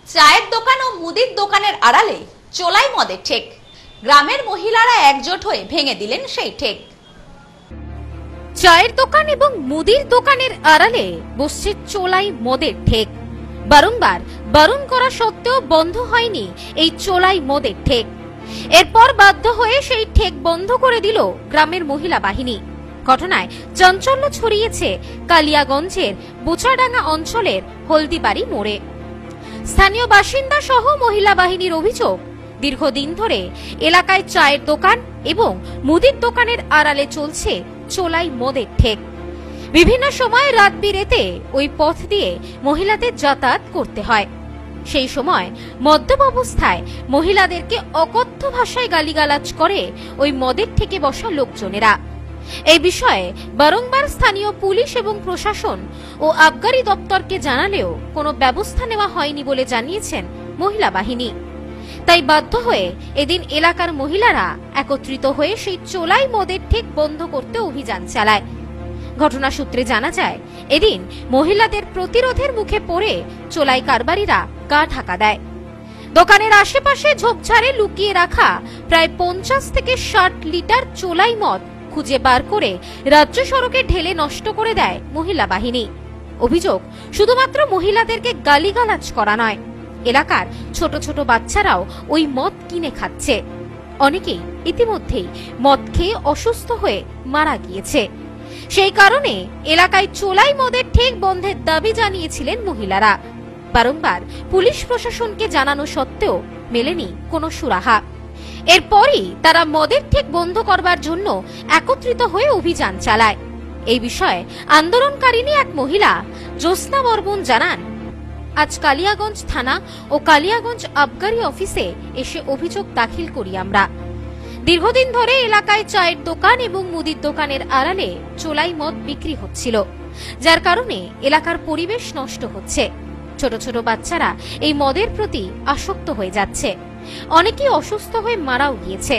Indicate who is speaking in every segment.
Speaker 1: চায়ের দোকান ও মুদির দোকানের আড়ালে চোলাই মদের ঠেক। গ্রামের মহিলারা একজোট হয়ে ভেঙে দিলেন সেই ঠেক।
Speaker 2: চায়ের দোকান এবং মুদির দোকানের আড়ালে বসছে চোলাই মদের ঠেক। বারংবার বারণ করা সত্ত্বেও বন্ধ হয়নি এই চোলাই মদের ঠেক। এরপর বাধ্য হয়ে সেই ঠেক বন্ধ করে দিল গ্রামের মহিলা বাহিনী। ঘটনায় চাঞ্চল্য ছড়িয়েছে কালিয়াগঞ্জের বোচাডাঙ্গা অঞ্চলের হলদিবাড়ি মোড়ে। স্থানীয় বাসিন্দা সহ মহিলা বাহিনীর অভিযোগ, দীর্ঘদিন ধরে এলাকায় চায়ের দোকান এবং মুদির দোকানের আড়ালে চলছে চোলাই মদের ঠেক। বিভিন্ন সময় রাত বিরেতে ওই পথ দিয়ে মহিলাদের যাতায়াত করতে হয়। সেই সময় মদ্যপ অবস্থায় মহিলাদেরকে অকথ্য ভাষায় গালিগালাজ করে ওই মদের ঠেকে বসা লোকজনেরা। এই বিষয়ে বারংবার স্থানীয় পুলিশ এবং প্রশাসন ও আবগারি দপ্তরকে জানালেও কোনো ব্যবস্থা নেওয়া হয়নি বলে জানিয়েছেন মহিলা বাহিনী। তাই বাধ্য হয়ে এদিন এলাকার মহিলারা একত্রিত হয়ে সেই চোলাই মদের ঠেক বন্ধ করতে অভিযান চালায়। ঘটনা সূত্রে জানা যায়, এদিন মহিলাদের প্রতিরোধের মুখে পড়ে চোলাই কারবারিরা গা ঢাকা দেয়। দোকানের আশেপাশে ঝোপঝাড়ে লুকিয়ে রাখা প্রায় 50 থেকে 60 লিটার চোলাই মদ খুঁজে বার করে রাজ্য সড়কে ঢেলে নষ্ট করে দেয় মহিলা বাহিনী। অভিযোগ, শুধুমাত্র মহিলাদেরকে গালিগালাজ করা নয়, এলাকার ছোট ছোট বাচ্চারাও ওই মদ কিনে খাচ্ছে। অনেকেই ইতিমধ্যেই মদ খেয়ে অসুস্থ হয়ে মারা গিয়েছে। সেই কারণে এলাকায় চোলাই মদের ঠেক বন্ধের দাবি জানিয়েছিলেন মহিলারা। বারংবার পুলিশ প্রশাসনকে জানানো সত্ত্বেও মেলেনি কোনো সুরাহা। এরপরই তারা মদের ঠেক বন্ধ করবার জন্য একত্রিত হয়ে অভিযান চালায়। এই বিষয়ে আন্দোলনকারিনী এক মহিলা জ্যোৎস্না বর্মন জানান, আজ কালিয়াগঞ্জ থানা ও কালিয়াগঞ্জ আবগারি অফিসে এসে অভিযোগ দাখিল করি আমরা। দীর্ঘদিন ধরে এলাকায় চায়ের দোকান এবং মুদির দোকানের আড়ালে চোলাই মদ বিক্রি হচ্ছিল, যার কারণে এলাকার পরিবেশ নষ্ট হচ্ছে। ছোট ছোট বাচ্চারা এই মদের প্রতি আসক্ত হয়ে যাচ্ছে, অনেকেই অসুস্থ হয়ে মারাও গিয়েছে।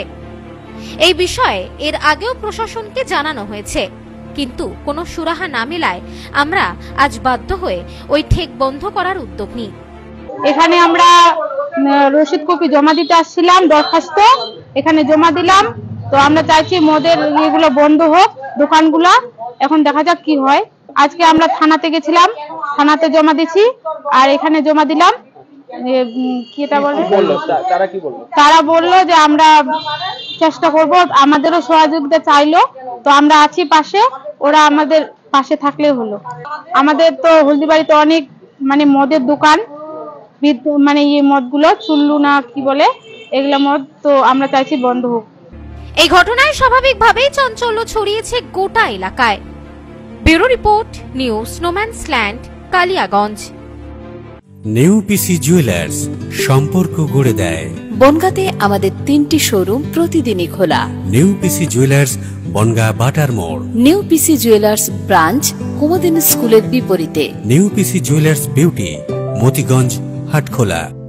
Speaker 2: এই বিষয়ে এর আগেও প্রশাসনকে জানানো হয়েছে, কিন্তু কোনো সুরাহা না মেলায় আমরা আজ বাধ্য হয়ে ওই ঠেক বন্ধ করার উদ্যোগ নিই।
Speaker 3: এখানে আমরা রসিদ কপি জমা দিতে আসছিলাম, দরখাস্ত এখানে জমা দিলাম। তো আমরা চাইছি মদের এগুলো বন্ধ হোক দোকানগুলো। এখন দেখা যাক কি হয়। আজকে আমরা থানাতে গেছিলাম, থানাতে জমা দিছি আর এখানে জমা দিলাম। তারা বললো যে আমরা চেষ্টা করব, আমাদেরও সহযোগিতা চাইলো। তো আমরা আছি পাশে, ওরা আমাদের পাশে থাকলে হলো। আমাদের তো হলদিবাড়িতে অনেক মদের দোকান, এই মদগুলো চুল্লু না কি বলে এগুলো মদ, তো আমরা চাইছি বন্ধ হোক।
Speaker 2: এই ঘটনায় স্বাভাবিকভাবেই চাঞ্চল্য ছড়িয়েছে গোটা এলাকায়। Bureau report, news no man's land, Kaliaganj.
Speaker 4: New PC jewellers, সম্পর্ক গড়ে দেয়।
Speaker 5: বনগাঁতে আমাদের 3টি শোরুম প্রতিদিনই খোলা।
Speaker 4: নিউ পিসি জুয়েলার্স, বনগাঁ বাটার মোড়।
Speaker 5: New PC jewellers branch, Kumudini স্কুলের বিপরীতে।
Speaker 4: New PC jewellers beauty, Motiganj, Hatkhola.